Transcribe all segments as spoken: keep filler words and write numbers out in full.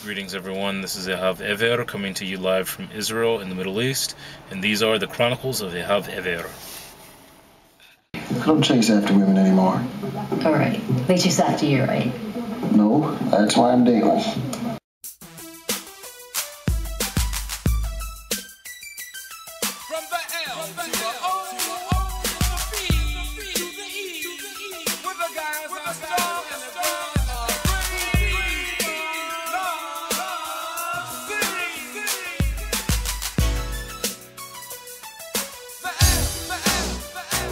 Greetings everyone, this is Ehav Ever coming to you live from Israel in the Middle East, and these are the Chronicles of Ehav Ever. I don't chase after women anymore. Alright, they chase after you, right? No, that's why I'm dating. From the L to the O, to the O, to the B, to the E, to the E, with the guys are strong and the girls are free. Love, city, the L, the L, the L,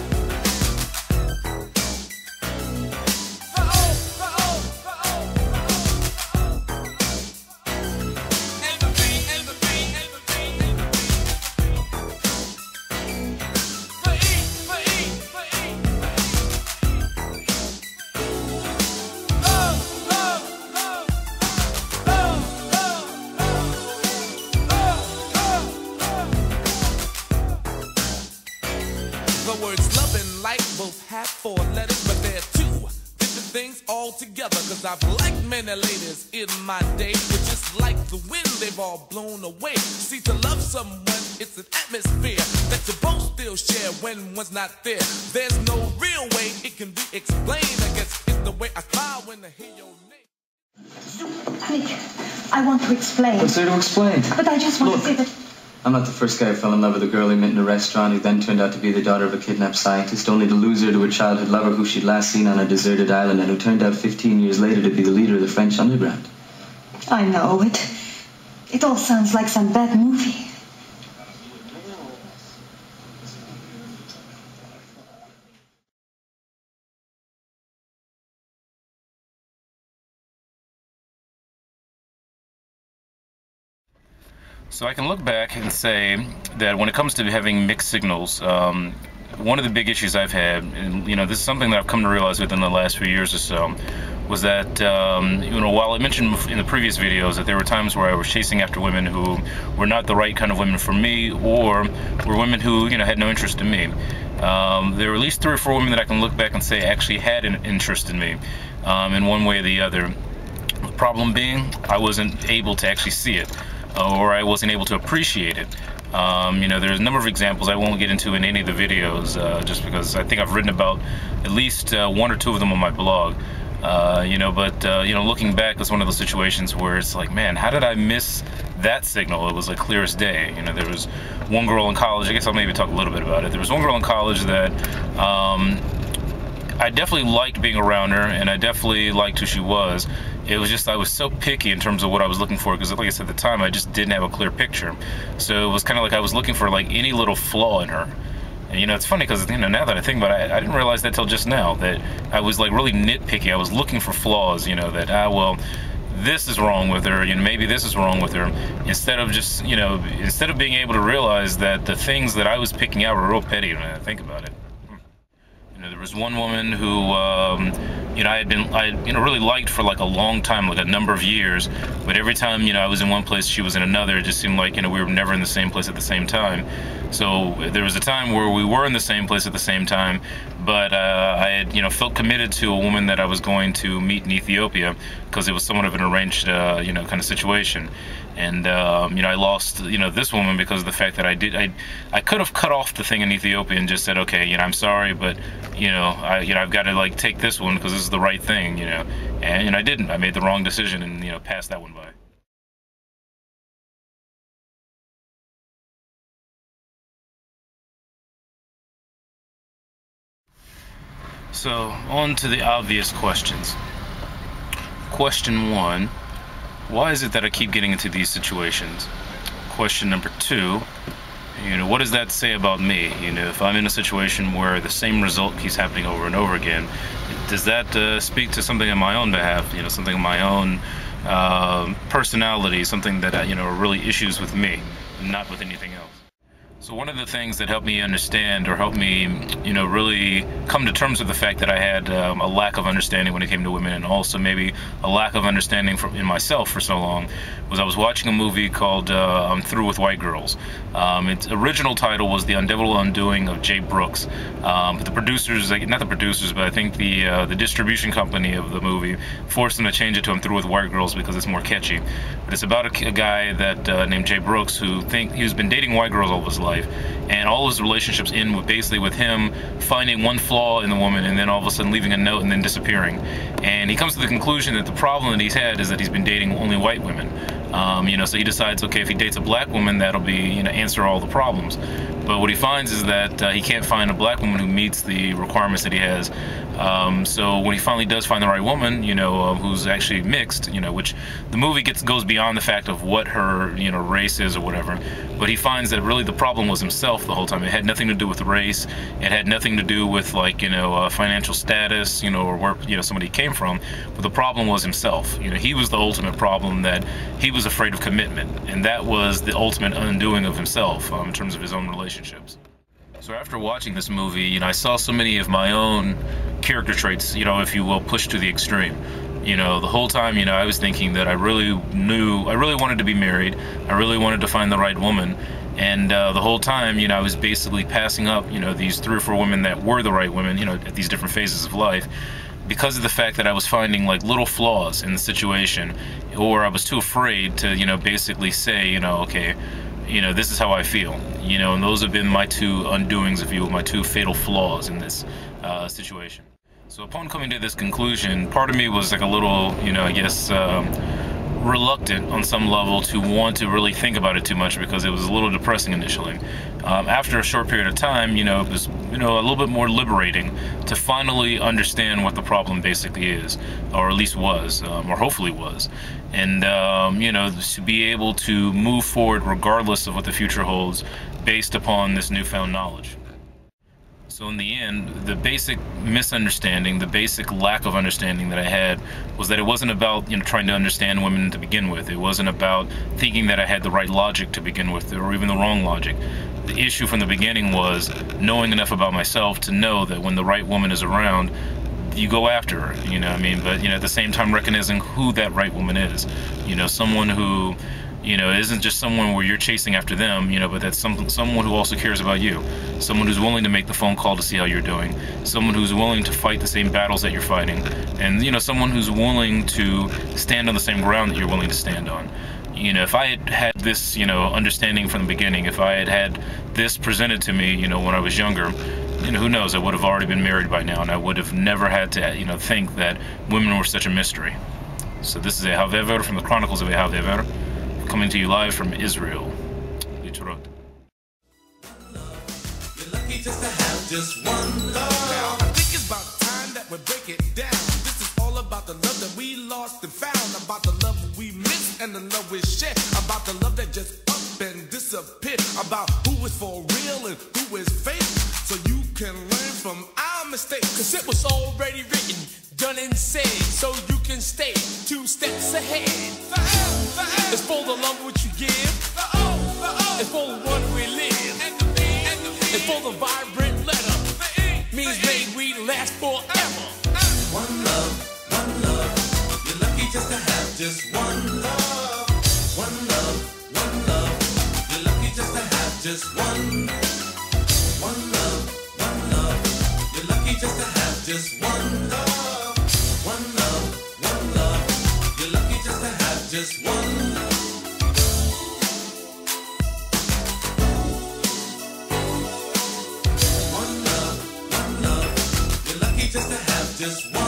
the O, the O, the O, the O, and the B, and the B, and the B, and the B. The words love and light both have four letters, but they're two different things altogether. Cause I've liked many ladies in my day, but just like the wind, they've all blown away. See, to love someone, it's an atmosphere that you both still share when one's not there. There's no real way it can be explained. I guess it's the way I smile when I hear your name. Nick, I want to explain. What's there to explain? But I just want Look, to say that... I'm not the first guy who fell in love with a girl he met in a restaurant who then turned out to be the daughter of a kidnapped scientist, only to lose her to a childhood lover who she'd last seen on a deserted island and who turned out fifteen years later to be the leader of the French underground. I know, it... It all sounds like some bad movie. So I can look back and say that when it comes to having mixed signals, um, one of the big issues I've had, and you know, this is something that I've come to realize within the last few years or so, was that, um, you know, while I mentioned in the previous videos that there were times where I was chasing after women who were not the right kind of women for me, or were women who, you know, had no interest in me. Um, there were at least three or four women that I can look back and say actually had an interest in me, um, in one way or the other. The problem being, I wasn't able to actually see it, or I wasn't able to appreciate it. Um, you know, there's a number of examples I won't get into in any of the videos, uh, just because I think I've written about at least uh, one or two of them on my blog. Uh, you know, but, uh, you know, looking back, it's one of those situations where it's like, man, how did I miss that signal? It was like clear as day. You know, there was one girl in college, I guess I'll maybe talk a little bit about it. There was one girl in college that um, I definitely liked being around her, and I definitely liked who she was. It was just, I was so picky in terms of what I was looking for, because like I said at the time, I just didn't have a clear picture. So it was kind of like I was looking for like any little flaw in her. And you know, it's funny because, you know, now that I think about it, I, I didn't realize that till just now, that I was like really nitpicky. I was looking for flaws, you know, that, ah, well, this is wrong with her, you know, maybe this is wrong with her, instead of just, you know, instead of being able to realize that the things that I was picking out were real petty when I think about it. You know, there was one woman who, um, you know, I had been, I, you know, really liked for like a long time, like a number of years, but every time, you know, I was in one place, she was in another. It just seemed like, you know, we were never in the same place at the same time. So there was a time where we were in the same place at the same time, but uh, I had, you know, felt committed to a woman that I was going to meet in Ethiopia, because it was somewhat of an arranged, uh, you know, kind of situation. And, um, you know, I lost, you know, this woman because of the fact that I did, I, I could have cut off the thing in Ethiopia and just said, okay, you know, I'm sorry, but, you know, I, you know, I've got to, like, take this one because this is the right thing, you know. And, you know, I didn't. I made the wrong decision and, you know, passed that one by. So, on to the obvious questions. Question one. Why is it that I keep getting into these situations? Question number two, you know, what does that say about me? You know, if I'm in a situation where the same result keeps happening over and over again, does that uh, speak to something on my own behalf? You know, something on my own uh, personality, something that, uh, you know, are really issues with me, not with anything else? So one of the things that helped me understand, or helped me, you know, really come to terms with the fact that I had um, a lack of understanding when it came to women, and also maybe a lack of understanding for, in myself for so long, was I was watching a movie called uh, I'm Through with White Girls. Um, its original title was The Undevil Undoing of Jay Brooks. Um, but the producers, like, not the producers, but I think the uh, the distribution company of the movie forced them to change it to I'm Through with White Girls because it's more catchy. But it's about a, a guy that uh, named Jay Brooks who think he's been dating white girls all of his life, and all his relationships end with basically with him finding one flaw in the woman and then all of a sudden leaving a note and then disappearing. And he comes to the conclusion that the problem that he's had is that he's been dating only white women. Um, you know, so he decides, okay, if he dates a black woman, that'll be, you know, answer all the problems. But what he finds is that uh, he can't find a black woman who meets the requirements that he has. Um, so when he finally does find the right woman, you know, uh, who's actually mixed, you know, which the movie gets goes beyond the fact of what her, you know, race is or whatever. But he finds that really the problem was himself the whole time. It had nothing to do with race. It had nothing to do with, like, you know, uh, financial status, you know, or where, you know, somebody came from. But the problem was himself. You know, he was the ultimate problem, that he was afraid of commitment, and that was the ultimate undoing of himself um, in terms of his own relationships. So after watching this movie, you know, I saw so many of my own character traits, you know, if you will, pushed to the extreme. You know, the whole time, you know, I was thinking that I really knew, I really wanted to be married. I really wanted to find the right woman. And uh, the whole time, you know, I was basically passing up, you know, these three or four women that were the right women, you know, at these different phases of life, because of the fact that I was finding, like, little flaws in the situation, or I was too afraid to, you know, basically say, you know, okay, you know, this is how I feel, you know, and those have been my two undoings, if you will, my two fatal flaws in this uh, situation. So upon coming to this conclusion, part of me was like a little, you know, I guess, um, reluctant on some level to want to really think about it too much, because it was a little depressing initially. Um, after a short period of time, you know, it was, you know, a little bit more liberating to finally understand what the problem basically is, or at least was, um, or hopefully was. And, um, you know, to be able to move forward regardless of what the future holds based upon this newfound knowledge. So in the end, the basic misunderstanding, the basic lack of understanding that I had was that it wasn't about, you know, trying to understand women to begin with. It wasn't about thinking that I had the right logic to begin with, or even the wrong logic. The issue from the beginning was knowing enough about myself to know that when the right woman is around, you go after her, you know what I mean? But, you know, at the same time recognizing who that right woman is. You know, someone who, you know, isn't just someone where you're chasing after them, you know, but that's some, someone who also cares about you. Someone who's willing to make the phone call to see how you're doing. Someone who's willing to fight the same battles that you're fighting. And, you know, someone who's willing to stand on the same ground that you're willing to stand on. You know, if I had had this, you know, understanding from the beginning, if I had had this presented to me, you know, when I was younger, you know, who knows, I would have already been married by now, and I would have never had to, you know, think that women were such a mystery. So this is Ehav from the Chronicles of Ehav, coming to you live from Israel. Yitzhak. You're lucky just to have just one love. I think it's about time that we break it down. This is all about the love that we lost and found, about the love we missed and the love we shared, about the love that just up and disappeared, about who is for real and who is fake, so you can learn from our mistakes. Cause it was already written, done and said, so you can stay two steps ahead. Forever, forever. It's for the love which you give, the O, the O. It's for the one we live, and the B, and the B. It's for the vibrant letter, the E, means the e. May we last forever. One love, one love. You're lucky just to have just one love. One love, one love. You're lucky just to have just one. One love, one love. You're lucky just to have just one love. One love, one love. You're lucky just to have just one. One love, one love. You're lucky just to have just one.